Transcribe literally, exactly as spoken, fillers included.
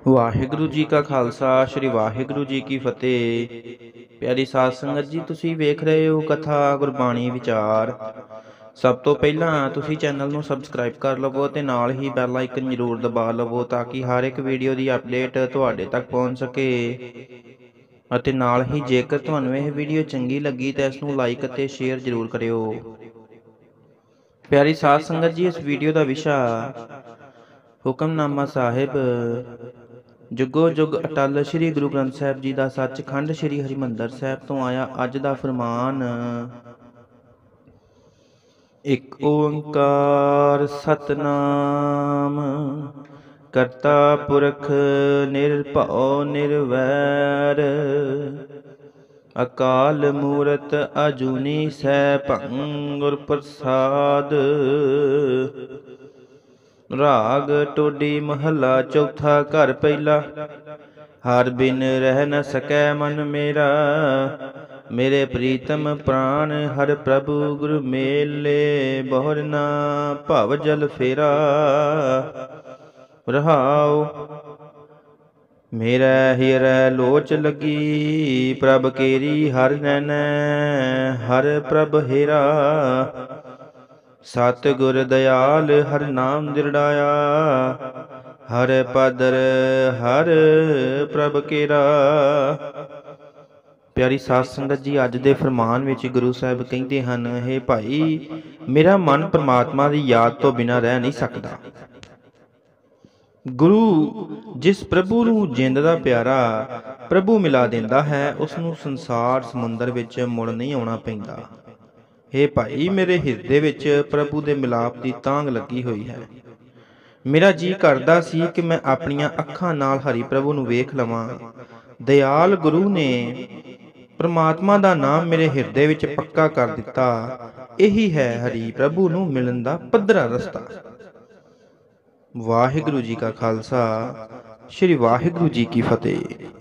वाहिगुरु जी का खालसा श्री वाहिगुरु जी की फतेह। प्यारी साध संगत जी, तुसी वेख रहे हो कथा गुरबाणी विचार। सब तो पहला तुसी चैनल ਨੂੰ ਸਬਸਕ੍ਰਾਈਬ ਕਰ ਲਵੋ ਤੇ ਨਾਲ ਹੀ ਬੈਲ ਆਈਕਨ ਜ਼ਰੂਰ ਦਬਾ ਲਵੋ ਤਾਂ ਕਿ ਹਰ ਇੱਕ ਵੀਡੀਓ ਦੀ ਅਪਡੇਟ ਤੁਹਾਡੇ ਤੱਕ ਪਹੁੰਚ ਸਕੇ। ਅਤੇ ਨਾਲ ਹੀ ਜੇਕਰ ਤੁਹਾਨੂੰ ਇਹ ਵੀਡੀਓ ਚੰਗੀ ਲੱਗੀ ਤਾਂ ਇਸ ਨੂੰ ਲਾਈਕ ਅਤੇ ਸ਼ੇਅਰ ਜ਼ਰੂਰ ਕਰਿਓ। ਪਿਆਰੀ ਸਾਧ ਸੰਗਤ ਜੀ, ਇਸ ਵੀਡੀਓ ਦਾ ਵਿਸ਼ਾ ਹੁਕਮਨਾਮਾ ਸਾਹਿਬ ਜੁਗੋ ਜੁਗ ਅਟਲ श्री गुरु ग्रंथ साहिब जी का सचखंड श्री हरिमंदर साहिब तो आया अज का फरमान। एक ओंकार सतनाम करता पुरख निरभउ निरवैर अकाल मूरत अजूनी सैभं गुर प्रसाद। राग टोडी महला चौथा घर पहला। हर बिन रह न सकै मन मेरा मेरे प्रीतम प्राण हर प्रभु गुरु मेले बहुर ना भव जल फेरा। रहाओ मेरा हिरै लोच लगी प्रभ केरी हर नैन हर प्रभ हेरा। सतगुर दयाल हर नाम दिरड़ाया हर पदर हर प्रभ केरा। प्यारी साध संगत जी, अज दे फरमान विच गुरु साहिब कहते हैं, हे भाई, मेरा मन परमात्मा की याद तो बिना रह नहीं सकता। गुरु जिस प्रभु नूं जिंद दा प्यारा प्रभु मिला देंदा है उसनूं संसार समुंदर विच मुड़ नहीं आउणा पैंदा। हे भाई, मेरे हिरदे विच प्रभु दे मिलाप की तांग लगी हुई है। मेरा जी करदा सी कि मैं अपनियां अखां नाल हरि प्रभु नूं वेख लवां। दयाल गुरु ने परमात्मा दा नाम मेरे हिरदे विच पक्का कर दिता। यही है हरि प्रभु नूं मिलन दा पद्धरा रस्ता। वाहिगुरु जी का खालसा श्री वाहिगुरु जी की फतेह।